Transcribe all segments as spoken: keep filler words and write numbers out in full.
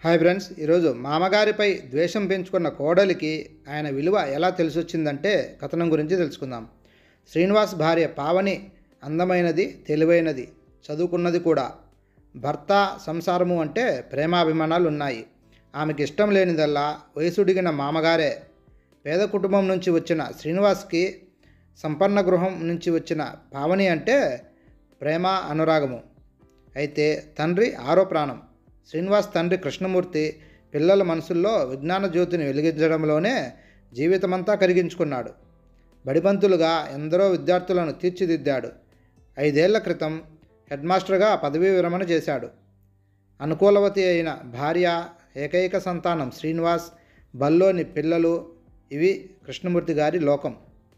Hi friends, ఈరోజు మామగారిపై ద్వేషం పెంచుకున్న కోడలికి ఆయన విలువ ఎలా తెలిసొచ్చిందంటే కథనం గురించి తెలుసుకుందాం. శ్రీనివాస్ భార్య పావని అందమైనది, తెలివైనది, చదువుకున్నది కూడా. భర్త సంసారము అంటే ప్రేమాభిమానాలు ఉన్నాయి. ఆమెకి ఇష్టం లేనిదల్లా వయసుడిగిన మామగారే. పేద కుటుంబం నుంచి వచ్చిన శ్రీనివాస్కి సంపన్న గృహం నుంచి వచ్చిన పావని అంటే ప్రేమ, అనురాగము. అయితే తండ్రి ఆరో ప్రాణం. శ్రీనివాస్ తండ్రి కృష్ణమూర్తి పిల్లల మనసుల్లో విజ్ఞాన జ్యోతిని వెలిగించడంలోనే జీవితమంతా కరిగించుకున్నాడు. బడిపంతులుగా ఎందరో విద్యార్థులను తీర్చిదిద్దాడు. ఐదేళ్ల క్రితం హెడ్ మాస్టర్గా పదవీ విరమణ చేశాడు. అనుకూలవతి అయిన భార్య, ఏకైక సంతానం శ్రీనివాస్, బల్లోని పిల్లలు, ఇవి కృష్ణమూర్తి గారి లోకం.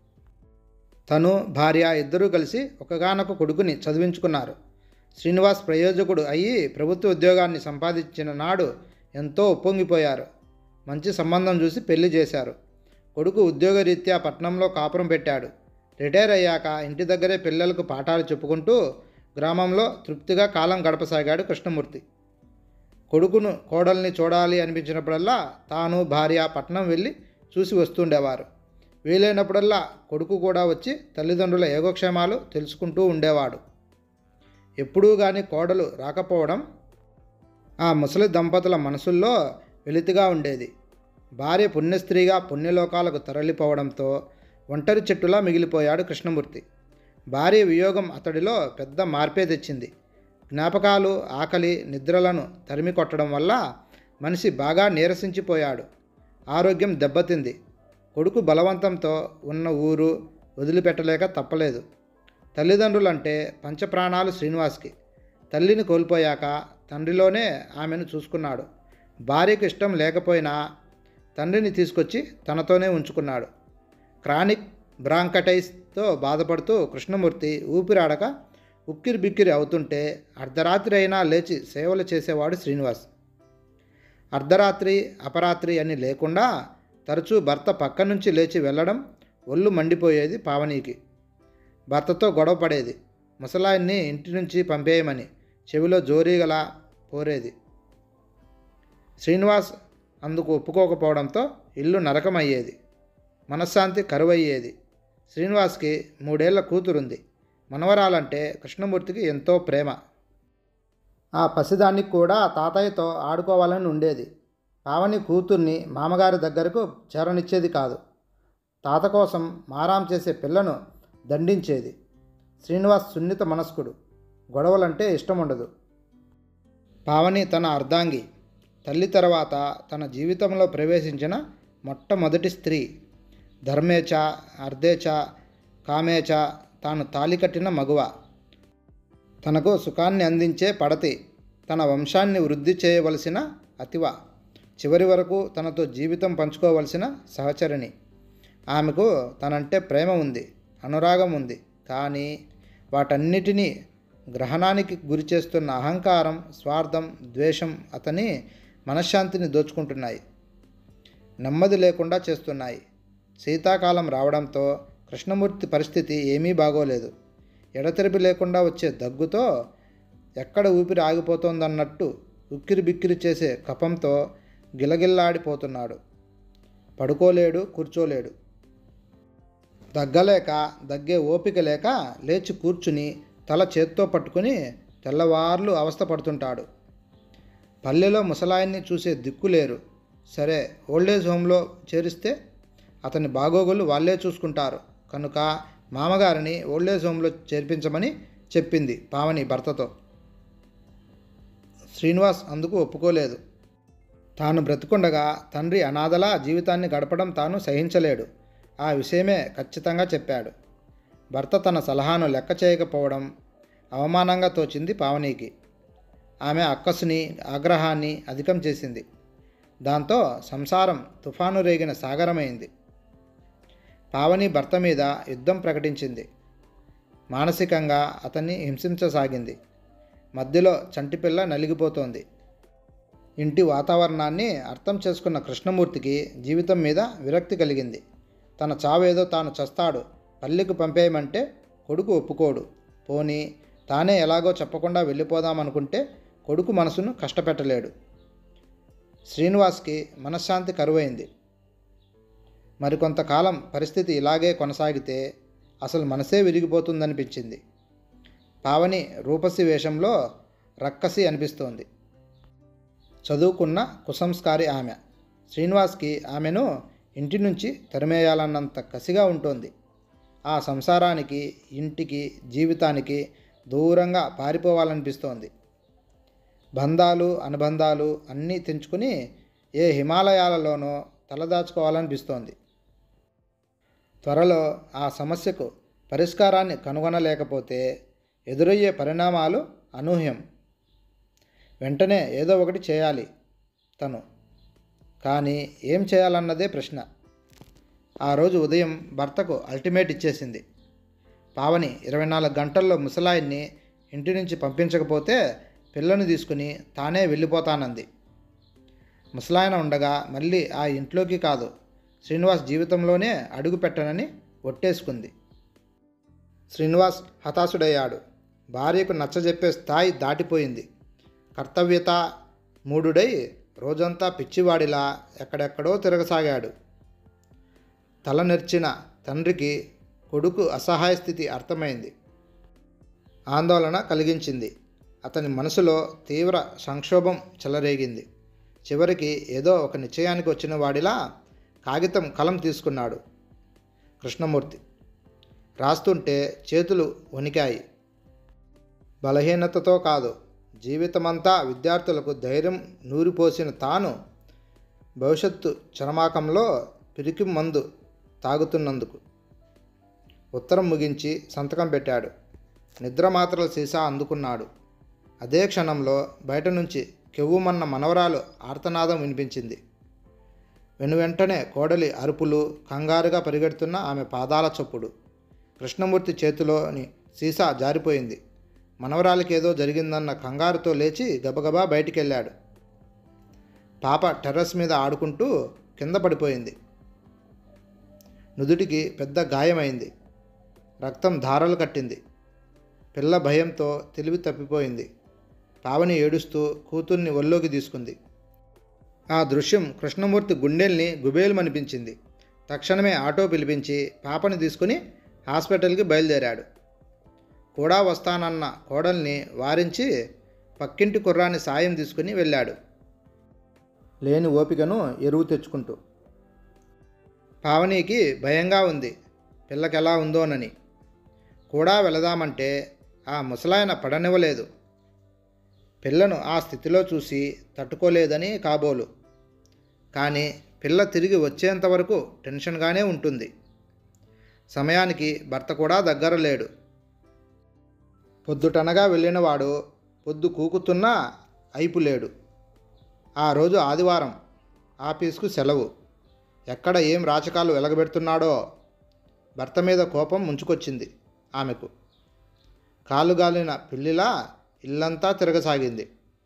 తను, భార్య ఇద్దరూ కలిసి ఒకగానొక కొడుకుని చదివించుకున్నారు. శ్రీనివాస్ ప్రయోజకుడు అయ్యి ప్రభుత్వ ఉద్యోగాన్ని సంపాదించిన నాడు ఎంతో ఉప్పొంగిపోయారు. మంచి సంబంధం చూసి పెళ్లి చేశారు. కొడుకు ఉద్యోగరీత్యా పట్నంలో కాపురం పెట్టాడు. రిటైర్ అయ్యాక ఇంటి దగ్గరే పిల్లలకు పాఠాలు చెప్పుకుంటూ గ్రామంలో తృప్తిగా కాలం గడపసాగాడు కృష్ణమూర్తి. కొడుకును, కోడల్ని చూడాలి అనిపించినప్పుడల్లా తాను, భార్య పట్నం వెళ్ళి చూసి వస్తుండేవారు. వీలైనప్పుడల్లా కొడుకు కూడా వచ్చి తల్లిదండ్రుల యోగక్షేమాలు తెలుసుకుంటూ ఉండేవాడు. ఎప్పుడూ కానీ కోడలు రాకపోవడం ఆ ముసలి దంపతుల మనసుల్లో వెలితిగా ఉండేది. భార్య పుణ్యస్త్రీగా పుణ్యలోకాలకు తరలిపోవడంతో ఒంటరి చెట్టులా మిగిలిపోయాడు కృష్ణమూర్తి. భార్య వియోగం అతడిలో పెద్ద మార్పే తెచ్చింది. జ్ఞాపకాలు, ఆకలి, నిద్రలను తరిమి కొట్టడం వల్ల మనిషి బాగా నీరసించిపోయాడు. ఆరోగ్యం దెబ్బతింది. కొడుకు బలవంతంతో ఉన్న ఊరు వదిలిపెట్టలేక తప్పలేదు. తల్లిదండ్రులంటే పంచప్రాణాలు శ్రీనివాస్కి. తల్లిని కోల్పోయాక తండ్రిలోనే ఆమెను చూసుకున్నాడు. భార్యకు ఇష్టం లేకపోయినా తండ్రిని తీసుకొచ్చి తనతోనే ఉంచుకున్నాడు. క్రానిక్ బ్రాంకటైస్తో బాధపడుతూ కృష్ణమూర్తి ఊపిరాడక ఉక్కిరి బిక్కిరి అవుతుంటే అర్ధరాత్రి అయినా లేచి సేవలు చేసేవాడు శ్రీనివాస్. అర్ధరాత్రి, అపరాత్రి అని లేకుండా తరచూ భర్త పక్క నుంచి లేచి వెళ్ళడం ఒళ్ళు మండిపోయేది పావనికి. భర్తతో గొడవ పడేది. ముసలాయన్ని ఇంటి నుంచి పంపేయమని చెవిలో జోరీగలా పోరేది. శ్రీనివాస్ అందుకు ఒప్పుకోకపోవడంతో ఇల్లు నరకమయ్యేది. మనశ్శాంతి కరువయ్యేది. శ్రీనివాస్కి మూడేళ్ల కూతురుంది. మనవరాలంటే కృష్ణమూర్తికి ఎంతో ప్రేమ. ఆ పసిదానికి కూడా తాతయ్యతో ఆడుకోవాలని ఉండేది. పావని కూతుర్ని మామగారి దగ్గరకు చేరనిచ్చేది కాదు. తాత కోసం మారాం చేసే పిల్లను దండించేది. శ్రీనివాస్ సున్నిత మనస్కుడు. గొడవలంటే ఇష్టం ఉండదు. పావని తన అర్ధాంగి. తల్లి తర్వాత తన జీవితంలో ప్రవేశించిన మొట్టమొదటి స్త్రీ. ధర్మేచ, అర్ధేచ, కామేచ తాను తాలి కట్టిన మగువ. తనకు సుఖాన్ని అందించే పడతి. తన వంశాన్ని వృద్ధి చేయవలసిన అతివ. చివరి వరకు తనతో జీవితం పంచుకోవలసిన సహచరిణి. ఆమెకు తనంటే ప్రేమ ఉంది, అనురాగం ఉంది. కానీ వాటన్నిటినీ గ్రహణానికి గురి చేస్తున్న అహంకారం, స్వార్థం, ద్వేషం అతని మనశ్శాంతిని దోచుకుంటున్నాయి. నెమ్మది లేకుండా చేస్తున్నాయి. శీతాకాలం రావడంతో కృష్ణమూర్తి పరిస్థితి ఏమీ బాగోలేదు. ఎడతెరిపి లేకుండా వచ్చే దగ్గుతో ఎక్కడ ఊపిరి ఆగిపోతోందన్నట్టు ఉక్కిరి బిక్కిరి చేసే కఫంతో గిలగిల్లాడిపోతున్నాడు. పడుకోలేడు, కూర్చోలేడు. దగ్గలేక, దగ్గే ఓపిక లేక లేచి కూర్చుని తల చేత్తో పట్టుకుని తెల్లవార్లు అవస్థ పడుతుంటాడు. పల్లెలో ముసలాయన్ని చూసే దిక్కు లేరు. సరే, ఓల్డేజ్ హోమ్లో చేరిస్తే అతని బాగోగులు వాళ్ళే చూసుకుంటారు కనుక మామగారిని ఓల్డేజ్ హోమ్లో చేర్పించమని చెప్పింది పావని భర్తతో. శ్రీనివాస్ అందుకు ఒప్పుకోలేదు. తాను బ్రతికుండగా తండ్రి అనాథలా జీవితాన్ని గడపడం తాను సహించలేడు. ఆ విషయమే ఖచ్చితంగా చెప్పాడు. భర్త తన సలహాను లెక్క చేయకపోవడం అవమానంగా తోచింది పావనికి. ఆమె అక్కసుని, ఆగ్రహాన్ని అధికం చేసింది. దాంతో సంసారం తుఫాను రేగిన సాగరమైంది. పావని భర్త మీద యుద్ధం ప్రకటించింది. మానసికంగా అతన్ని హింసించసాగింది. మధ్యలో చంటిపిల్ల నలిగిపోతోంది. ఇంటి వాతావరణాన్ని అర్థం చేసుకున్న కృష్ణమూర్తికి జీవితం మీద విరక్తి కలిగింది. తన చావేదో తాను చస్తాడు, పల్లెకు పంపేయమంటే కొడుకు ఒప్పుకోడు. పోనీ తానే ఎలాగో చెప్పకుండా వెళ్ళిపోదామనుకుంటే కొడుకు మనసును కష్టపెట్టలేడు. శ్రీనివాస్కి మనశ్శాంతి కరువైంది. మరికొంతకాలం పరిస్థితి ఇలాగే కొనసాగితే అసలు మనసే విరిగిపోతుందనిపించింది. పావని రూపసి వేషంలో రక్కసి అనిపిస్తోంది. చదువుకున్న కుసంస్కారి ఆమె. శ్రీనివాస్కి ఆమెను ఇంటి నుంచి తరిమేయాలన్నంత కసిగా ఉంటుంది. ఆ సంసారానికి, ఇంటికి, జీవితానికి దూరంగా పారిపోవాలనిపిస్తోంది. బంధాలు, అనుబంధాలు అన్నీ తెంచుకుని ఏ హిమాలయాలలోనో తలదాచుకోవాలనిపిస్తోంది. త్వరలో ఆ సమస్యకు పరిష్కారాన్ని కనుగొనలేకపోతే ఎదురయ్యే పరిణామాలు అనూహ్యం. వెంటనే ఏదో ఒకటి చేయాలి తను. కానీ ఏం చేయాలన్నదే ప్రశ్న. ఆ రోజు ఉదయం భర్తకు అల్టిమేట్ ఇచ్చేసింది. పావని ఇరవై నాలుగు గంటల్లో ముసలాయిని ఇంటి నుంచి పంపించకపోతే పిల్లను తీసుకుని తానే వెళ్ళిపోతానంది. ముసలాయన ఉండగా మళ్ళీ ఆ ఇంట్లోకి కాదు, శ్రీనివాస్ జీవితంలోనే అడుగు పెట్టనని ఒట్టేసుకుంది. శ్రీనివాస్ హతాశుడయ్యాడు. భార్యకు నచ్చజెప్పే స్థాయి దాటిపోయింది. కర్తవ్యత మూఢుడై రోజంతా పిచ్చివాడిలా ఎక్కడెక్కడో తిరగసాగాడు. తల నెర్చిన తండ్రికి కొడుకు అసహాయ స్థితి అర్థమైంది. ఆందోళన కలిగించింది. అతని మనసులో తీవ్ర సంక్షోభం చెలరేగింది. చివరికి ఏదో ఒక నిశ్చయానికి వచ్చిన వాడిలా కాగితం కలం తీసుకున్నాడు కృష్ణమూర్తి. రాస్తుంటే చేతులు వణికాయి. బలహీనతతో కాదు, జీవితమంతా విద్యార్థులకు ధైర్యం నూరిపోసిన తాను భవిష్యత్తు చరమాకంలో పిరికి మందు తాగుతున్నందుకు. ఉత్తరం ముగించి సంతకం పెట్టాడు. నిద్రమాత్రల సీసా అందుకున్నాడు. అదే క్షణంలో బయట నుంచి కెవ్వుమన్న మనవరాలు ఆర్తనాదం వినిపించింది. వెనువెంటనే కోడలి అరుపులు, కంగారుగా పరిగెడుతున్న ఆమె పాదాల చప్పుడు. కృష్ణమూర్తి చేతిలోని సీసా జారిపోయింది. మనవరాలికి ఏదో జరిగిందన్న కంగారుతో లేచి గబగబా బయటికెళ్ళాడు. పాప టెర్రస్ మీద ఆడుకుంటూ కింద పడిపోయింది. నుదుటికి పెద్ద గాయమైంది. రక్తం ధారలు కట్టింది. పిల్ల భయంతో తెలివి తప్పిపోయింది. పావని ఏడుస్తూ కూతుర్ని ఒళ్ళోకి తీసుకుంది. ఆ దృశ్యం కృష్ణమూర్తి గుండెల్ని గుబేలుమనిపించింది. తక్షణమే ఆటో పిలిపించి పాపని తీసుకుని హాస్పిటల్కి బయలుదేరాడు. కూడా వస్తానన్న కోడల్ని వారించి పక్కింటి కుర్రాన్ని సాయం తీసుకుని వెళ్ళాడు, లేని ఓపికను ఎరువు తెచ్చుకుంటూ. పావనికి భయంగా ఉంది, పిల్లకెలా ఉందోనని. కూడా వెళదామంటే ఆ ముసలాయన పడనివ్వలేదు. పిల్లను ఆ స్థితిలో చూసి తట్టుకోలేదని కాబోలు. కానీ పిల్ల తిరిగి వచ్చేంత వరకు టెన్షన్గానే ఉంటుంది. సమయానికి భర్త కూడా దగ్గర లేడు. పొద్దుటనగా వెళ్ళినవాడు పొద్దు కూకుతున్నా అయిపులేడు. ఆ రోజు ఆదివారం, ఆఫీస్కు సెలవు. ఎక్కడ ఏం రాచకాలు వెలగబెడుతున్నాడో. భర్త మీద కోపం ముంచుకొచ్చింది ఆమెకు. కాలుగాలిన పిల్లిలా ఇల్లంతా తిరగసాగింది.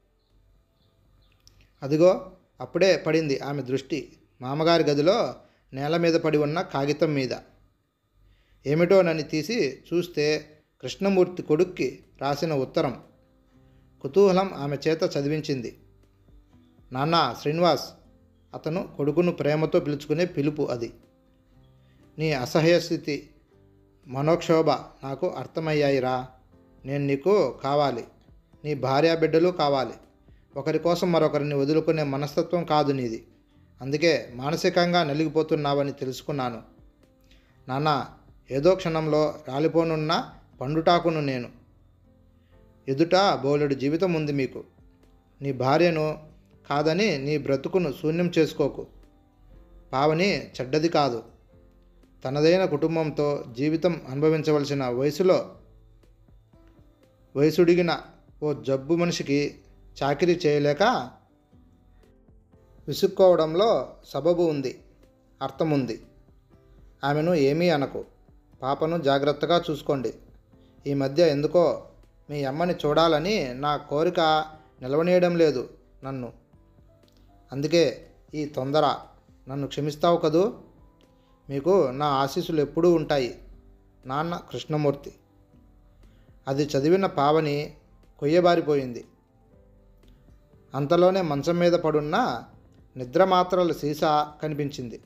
అదిగో అప్పుడే పడింది ఆమె దృష్టి మామగారి గదిలో నేల మీద పడి ఉన్న కాగితం మీద. ఏమిటోనని తీసి చూస్తే కృష్ణమూర్తి కొడుక్కి రాసిన ఉత్తరం. కుతూహలం ఆమె చేత చదివించింది. నాన్న శ్రీనివాస్, అతను కొడుకును ప్రేమతో పిలుచుకునే పిలుపు అది. నీ అసహ్యస్థితి, మనోక్షోభ నాకు అర్థమయ్యాయిరా. నేను నీకు కావాలి, నీ భార్యా బిడ్డలు కావాలి. ఒకరి కోసం మరొకరిని వదులుకునే మనస్తత్వం కాదు నీది. అందుకే మానసికంగా నలిగిపోతున్నావని తెలుసుకున్నాను. నాన్న, ఏదో క్షణంలో రాలిపోనున్న పండుటాకును నేను. ఎదుట బోలెడు జీవితం ఉంది మీకు. నీ భార్యను కాదని నీ బ్రతుకును శూన్యం చేసుకోకు. పావని చెడ్డది కాదు. తనదైన కుటుంబంతో జీవితం అనుభవించవలసిన వయసులో వయసుడిగిన ఓ జబ్బు మనిషికి చాకిరీ చేయలేక విసుక్కోవడంలో సబబు ఉంది, అర్థముంది. ఆమెను ఏమీ అనకు. పాపను జాగ్రత్తగా చూసుకోండి. ఈ మధ్య ఎందుకో మీ అమ్మని చూడాలని నా కోరిక నిలవనీయడం లేదు నన్ను. అందుకే ఈ తొందర. నన్ను క్షమిస్తావు కదూ? మీకు నా ఆశీస్సులు ఎప్పుడూ ఉంటాయి. నాన్న కృష్ణమూర్తి. అది చదివిన పావని కొయ్యబారిపోయింది. అంతలోనే మంచం మీద పడున్న నిద్రమాత్రల సీసా కనిపించింది.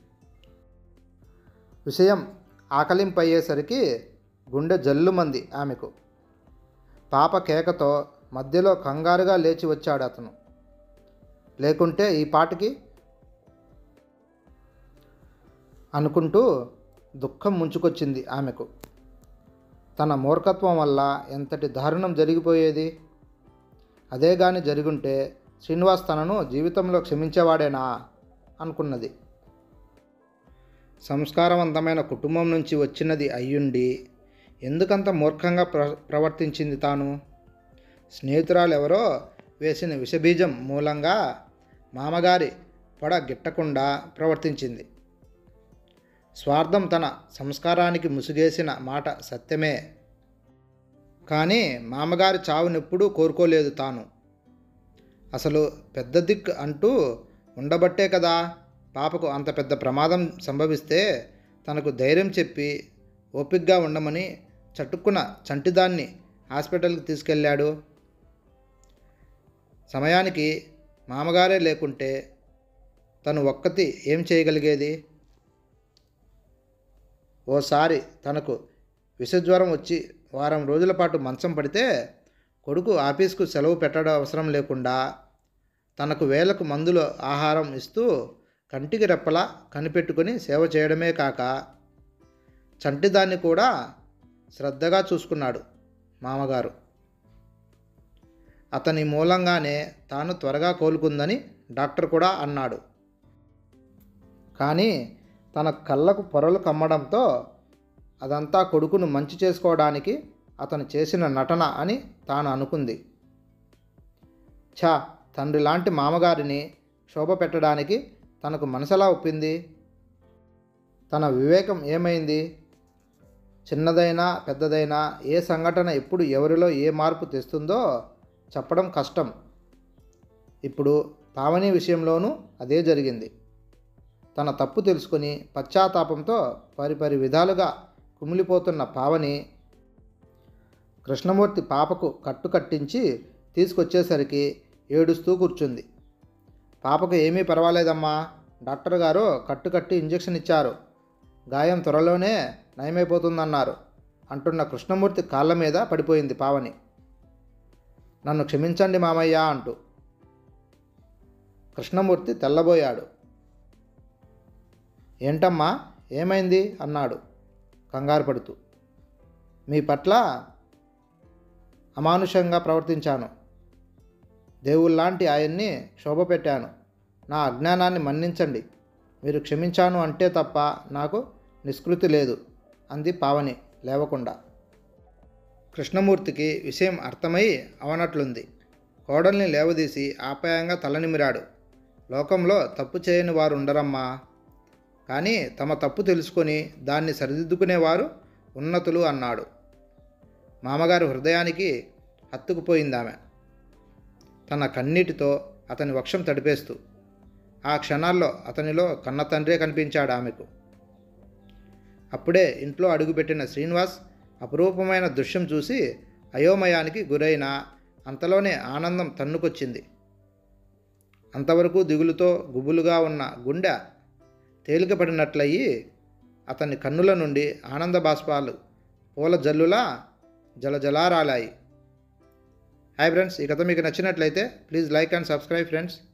విషయం ఆకలింపయ్యేసరికి గుండె జల్లుమంది ఆమెకు. పాప కేకతో మధ్యలో కంగారుగా లేచి వచ్చాడు అతను. లేకుంటే ఈ పాటికి అనుకుంటూ దుఃఖం ముంచుకొచ్చింది ఆమెకు. తన మూర్ఖత్వం వల్ల ఎంతటి దారుణం జరిగిపోయేది. అదే గాని జరుగుంటే శ్రీనివాస్ తనను జీవితంలో క్షమించేవాడేనా అనుకున్నది. సంస్కారవంతమైన కుటుంబం నుంచి వచ్చినది అయ్యుండి ఎందుకంత మూర్ఖంగా ప్ర ప్రవర్తించింది తాను? స్నేహితురాలు ఎవరో వేసిన విషబీజం మూలంగా మామగారి పొడ గిట్టకుండా ప్రవర్తించింది. స్వార్థం తన సంస్కారానికి ముసుగేసిన మాట సత్యమే. కానీ మామగారి చావునెప్పుడూ కోరుకోలేదు తాను. అసలు పెద్ద దిక్కు అంటూ ఉండబట్టే కదా పాపకు అంత పెద్ద ప్రమాదం సంభవిస్తే తనకు ధైర్యం చెప్పి ఓపికగా ఉండమని చటుక్కున చంటిదాన్ని హాస్పిటల్కి తీసుకెళ్ళాడు. సమయానికి మామగారే లేకుంటే తను ఒక్కతి ఏం చేయగలిగేది? ఓసారి తనకు విషజ్వరం వచ్చి వారం రోజుల పాటు మంచం పడితే కొడుకు ఆఫీస్కు సెలవు పెట్టడం అవసరం లేకుండా తనకు వేలకు మందులు ఆహారం ఇస్తూ కంటికి రెప్పలా కనిపెట్టుకుని సేవ చేయడమే కాక చంటిదాన్ని కూడా శ్రద్ధగా చూసుకున్నాడు మామగారు. అతని మూలంగానే తాను త్వరగా కోలుకుందని డాక్టర్ కూడా అన్నాడు. కానీ తన కళ్ళకు పొరలు కమ్మడంతో అదంతా కొడుకును మంచి చేసుకోవడానికి అతను చేసిన నటన అని తాను అనుకుంది. ఛా, తండ్రి లాంటి మామగారిని క్షోభ పెట్టడానికి తనకు మనసెలా ఒప్పింది? తన వివేకం ఏమైంది? చిన్నదైనా పెద్దదైనా ఏ సంఘటన ఎప్పుడు ఎవరిలో ఏ మార్పు తెస్తుందో చెప్పడం కష్టం. ఇప్పుడు పావని విషయంలోనూ అదే జరిగింది. తన తప్పు తెలుసుకొని పశ్చాత్తాపంతో పరిపరి విధాలుగా కుమిలిపోతున్న పావని కృష్ణమూర్తి పాపకు కట్టు కట్టించి తీసుకొచ్చేసరికి ఏడుస్తూ కూర్చుంది. పాపకు ఏమీ పర్వాలేదమ్మా, డాక్టర్ గారు కట్టు కట్టి ఇంజెక్షన్ ఇచ్చారు, గాయం త్వరలోనే నయమైపోతుందన్నారు అంటున్న కృష్ణమూర్తి కాళ్ళ మీద పడిపోయింది పావని. నన్ను క్షమించండి మామయ్య అంటూ. కృష్ణమూర్తి తెల్లబోయాడు. ఏంటమ్మా ఏమైంది అన్నాడు కంగారు పడుతూ. మీ పట్ల అమానుషంగా ప్రవర్తించాను, దేవుళ్ళలాంటి ఆయన్ని క్షోభ పెట్టాను, నా అజ్ఞానాన్ని మన్నించండి, మీరు క్షమించాను అంటే తప్ప నాకు నిష్కృతి లేదు అంది పావని లేవకుండా. కృష్ణమూర్తికి విషయం అర్థమై అవనట్లుంది. కోడల్ని లేవదీసి ఆప్యాయంగా తలనిమిరాడు. లోకంలో తప్పు చేయని వారు ఉండరమ్మా, కానీ తమ తప్పు తెలుసుకొని దాన్ని సరిదిద్దుకునేవారు ఉన్నతులు అన్నాడు. మామగారు హృదయానికి హత్తుకుపోయిందామె తన కన్నీటితో అతని వక్షం తడిపేస్తూ. ఆ క్షణాల్లో అతనిలో కన్న తండ్రే కనిపించాడు ఆమెకు. అప్పుడే ఇంట్లో అడుగుపెట్టిన శ్రీనివాస్ అపురూపమైన దృశ్యం చూసి అయోమయానికి గురైన అంతలోనే ఆనందం తన్నుకొచ్చింది. అంతవరకు దిగులుతో గుబులుగా ఉన్న గుండె తేలికపడినట్లయి అతని కన్నుల నుండి ఆనంద బాష్పాలు పూల జల్లులా జలజలారాలాయి. హాయ్ ఫ్రెండ్స్, ఈ కథ మీకు నచ్చినట్లయితే please like and subscribe friends.